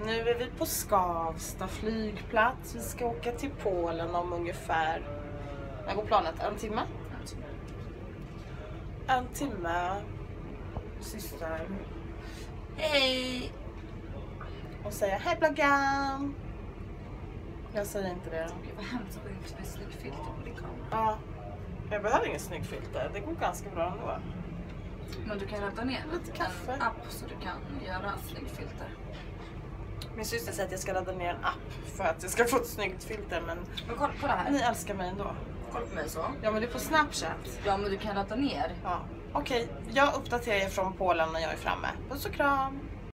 Nu är vi på Skavsta flygplats. Vi ska åka till Polen om ungefär... När går planet? En timme? En timme. Syster. Hej! Och säger hej bloggan. Jag säger inte det. Gud vad hemskt att inte med snyggt filter på din kamera. Ja. Jag behöver ingen snygg filter. Det går ganska bra ändå. Men du kan ladda ner lite kaffe. en app så du kan göra snyggt filter. Min syster säger att jag ska ladda ner en app för att jag ska få ett snyggt filter. Men kolla på det här. Ni älskar mig ändå. Kolla på mig så. Ja, men det är på Snapchat. Ja, men du kan ladda ner. Ja. Okej, jag uppdaterar er från Polen när jag är framme. Puss och kram.